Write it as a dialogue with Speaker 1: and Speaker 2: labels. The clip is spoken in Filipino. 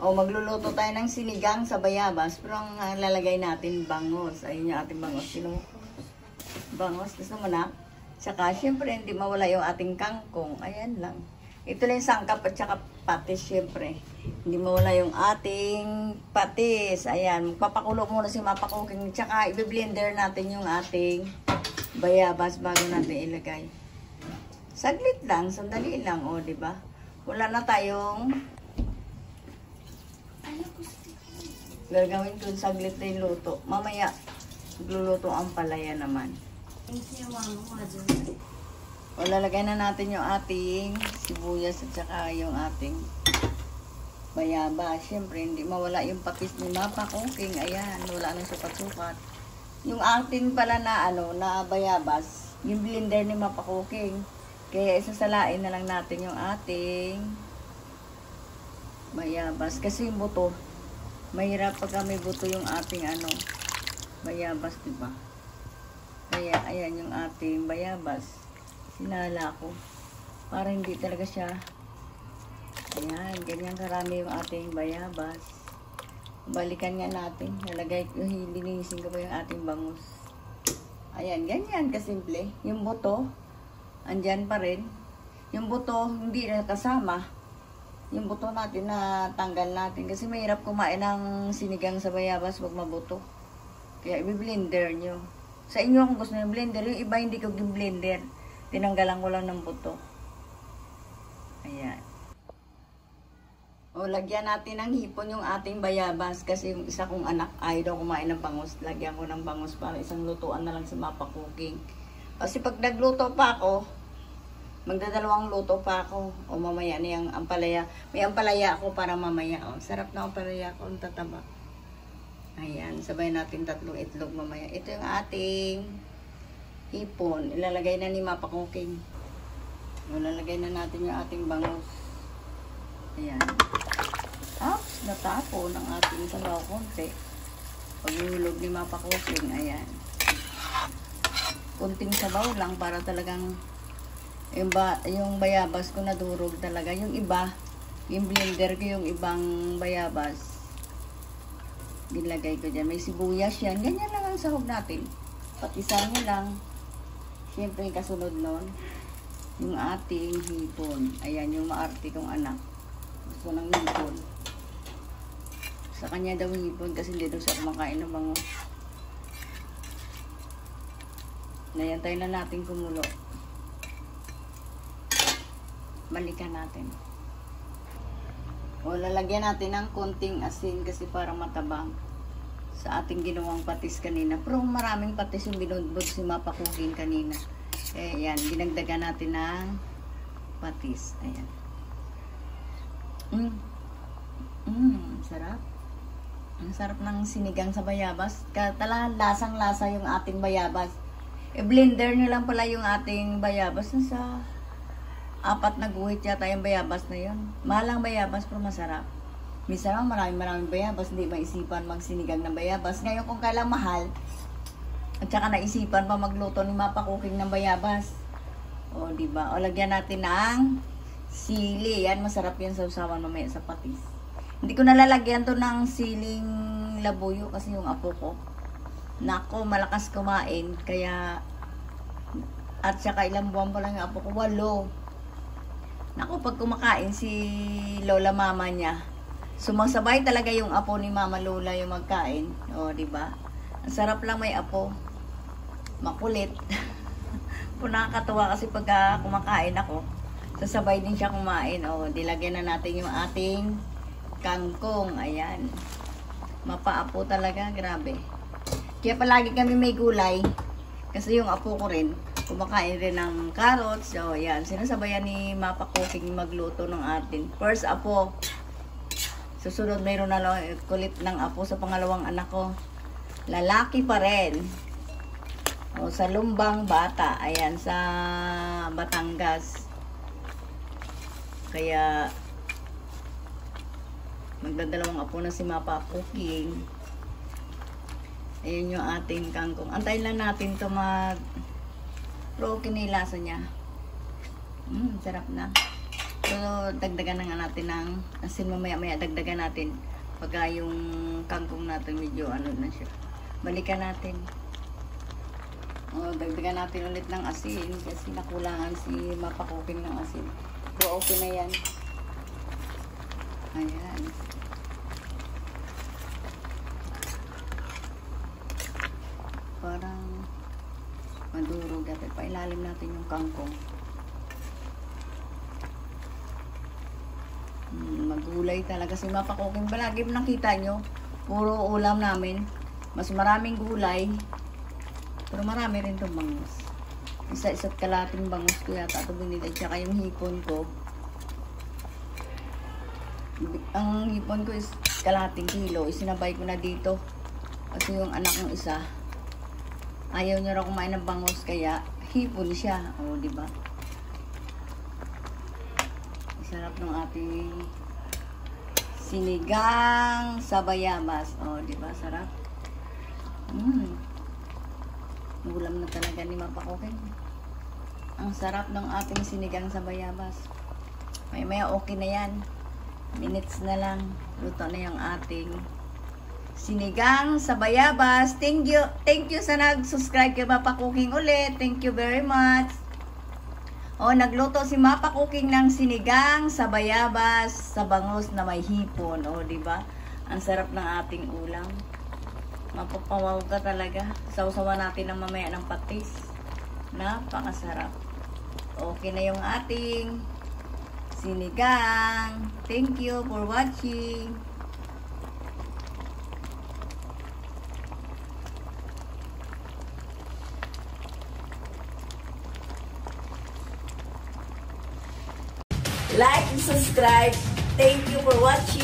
Speaker 1: O, magluluto tayo ng sinigang sa bayabas. Pero ang lalagay natin, bangos. Ayun yung ating bangos. Sino? Bangos. Gusto mo na? Tsaka, syempre, hindi mawala yung ating kangkong. Ayan lang. Ito lang yung sangkap at saka patis, syempre. Hindi mawala yung ating patis. Ayan. Magpapakulo muna si Mapa Cooking. Tsaka, i-blender natin yung ating bayabas bago natin ilagay. Saglit lang. Sandali lang. O, diba? Wala na tayong gagawin ko saglit na yung luto. Mamaya, luluto ang palaya naman. O, lalagay na natin yung ating sibuyas at saka yung ating bayabas. Siyempre, hindi mawala yung patis ni Mapa Cooking. Ayan, wala nang sukat-sukat. Yung ating pala na, na bayabas, yung blender ni Mapa Cooking. Kaya isasalain na lang natin yung ating bayabas. Kasi yung buto, mahirap pag may buto yung ating bayabas, diba? Kaya, ayan yung ating bayabas. Sinala ko. Para hindi talaga siya. Ayan, ganyan karami yung ating bayabas. Balikan nga natin. Linisin ko pa yung ating bangus. Ayan, ganyan kasimple. Yung buto, andyan pa rin. Yung buto, hindi na kasama. Yung buto natin na tanggal natin. Kasi mahirap kumain ng sinigang sa bayabas wag mabuto. Kaya i-blender nyo. Sa inyo kung gusto nyo blender, yung iba hindi ko blender. Tinanggalan ko lang ng buto. Ayan. O, lagyan natin ng hipon yung ating bayabas. Kasi yung isa kong anak ayaw kumain ng bangus. Lagyan ko ng bangus para isang lutuan na lang sa Mapa Cooking. Kasi pag nagluto pa ako, magdadalawang luto pa ako. O mamaya na yung ampalaya. May ampalaya ako para mamaya. O, sarap na ampalaya ako. Ang tataba. Ayan. Sabay natin 3 itlog mamaya. Ito yung ating hipon. Ilalagay na ni Mapa Cooking. O, lalagay na natin yung ating bangus. Ayan. Oops, natapo ng ating sabaw konti. Paghuhulog ni Mapa Cooking. Ayan. Kunting sabaw lang para talagang yung bayabas ko nadurog talaga. Yung iba, yung blender ko yung ibang bayabas. Nilagay ko dyan. May sibuyas yan. Ganyan lang ang sahog natin. Patisan nyo lang. Siyempre yung kasunod nun, yung ating hipon. Ayan, yung maarte kong anak. Gusto ng hipon. Sa kanya daw hipon kasi hindi daw siya kumakain ng bango. Nayantay na natin kumulo. Balikan natin. O, lalagyan natin ng konting asin kasi para matabang sa ating ginawang patis kanina. Pero maraming patis yung binudbud si Mapa Cooking kanina. Eh, yan. Dinagdagan natin ng patis. Ayan. Sarap. Ang sarap ng sinigang sa bayabas. Talagang lasang-lasa yung ating bayabas. I-blender nyo lang pala yung ating bayabas. Sa 4 na guhit yata yung bayabas na yun. Mahalang bayabas pero masarap. Minsan lang maraming bayabas, hindi maisipan magsinigang ng bayabas. Ngayon kung kailang mahal, at saka naisipan pa magluto ni Mapa Cooking ng bayabas. O, diba? O, lagyan natin ng sili. Yan, masarap yan sa usawan mamaya sa patis. Hindi ko nalalagyan to ng siling labuyo kasi yung apo ko. Nako, malakas kumain. Kaya, at saka ilang buwan pa lang yung apo ko, 8. Nako, pag kumakain si lola mama niya, sumasabay talaga yung apo ni Mama Lola yung magkain. O, diba? Ang sarap lang may apo. Makulit. Po, nakakatuwa kasi pag kumakain ako, sasabay din siya kumain. O, dilagyan na natin yung ating kangkong. Ayan. Mapaapo talaga. Grabe. Kaya palagi kami may gulay. Kasi yung apo ko rin, kumakain rin ng carrots. So, ayan. Sinasabayan ni Mapa Cooking magluto ng atin. First apo. Susunod, mayroon na lang kulit ng apo sa pangalawang anak ko. Lalaki pa rin. O, sa Lumbang Bata. Ayan, sa Batangas. Kaya, magdadalawang apo na si Mapa Cooking. Ayan yung ating kangkong. Antayin lang natin to pero kinilasa niya. Sarap na. So, dagdagan na nga natin ng asin mamaya-maya. Dagdagan natin pagka yung kangkong natin medyo ano na siya. Balikan natin. O, dagdagan natin ulit ng asin kasi nakulangan si mapakuking ng asin. So, okay na yan. Ayan. Parang madurog natin. Pailalim natin yung kangkong. Magulay talaga si mapakuking. Balagi nakita nyo, puro ulam namin. Mas maraming gulay. Pero marami rin itong bangus. Isa-isa't kalating bangus ko yata ito binili. Tsaka yung hipon ko. Ang hipon ko is kalating kilo. Isinabay ko na dito. Kasi yung anak ng isa, ayaw niya raw kumain ng bangus. Kaya hipon siya. O, diba? Sarap ng ating sinigang sa bayabas. O, diba? Sarap. Ulam na talaga ni mapakuking. Ang sarap ng ating sinigang sa bayabas. Maya okay na yan. Minutes na lang. Luto na yung ating sinigang sa bayabas. Thank you sa nag-subscribe kay Mapakuking ulit. Thank you very much. O, nagluto si Mapakuking ng sinigang sa bayabas sa bangus na may hipon. O, diba? Ang sarap ng ating ulam. Mapapawaw ka talaga. Sausawan natin ng mamaya ng patis. Napakasarap. Okay na yung ating sinigang. Thank you for watching. Like and subscribe. Thank you for watching.